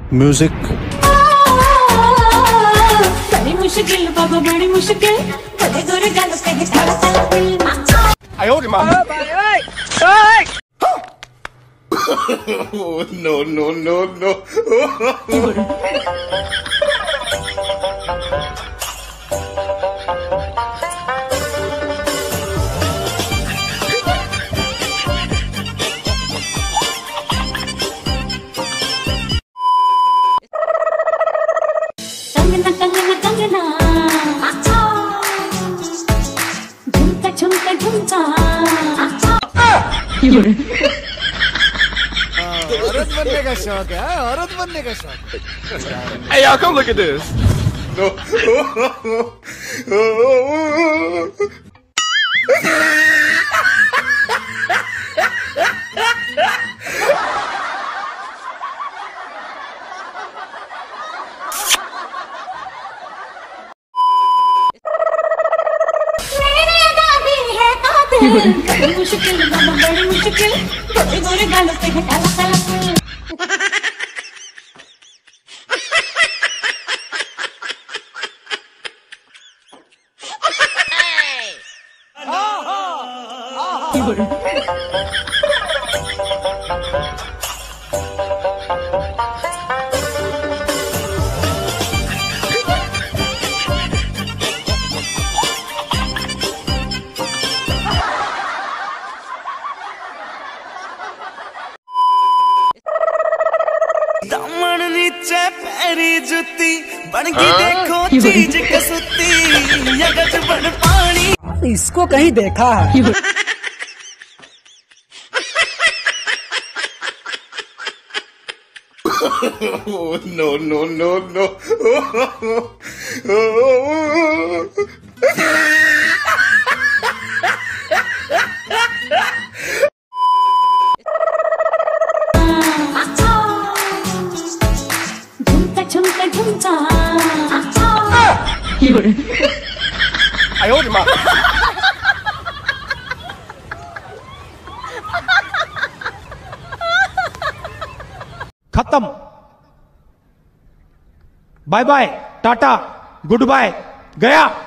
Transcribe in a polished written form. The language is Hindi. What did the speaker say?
म्यूजिक। बड़ी मुश्किल बाबा, बड़ी मुश्किल, बड़े गोरे गालों पे है काला काला दिल। आयो रे माँ। No no no no। Kangana Kangana Kangana, अच्छा। झुमका झुमका झुमका, अच्छा। औरत बनने का शौक है, औरत बनने का शौक। Hey y'all, come look at this। No। बड़ी मुश्किल बाबा, बड़ी मुश्किल, बड़े गोरे गालों पे है काला काला दिल। दामन नीचे पैरी जुती बन गई देखो चीज कसुती, यगज बन पानी। इसको कहीं देखा है। No no no no। झुमका झुमका झुमका, अच्छा। आयो रे माँ। खत्म। Bye bye, tata, goodbye, गया।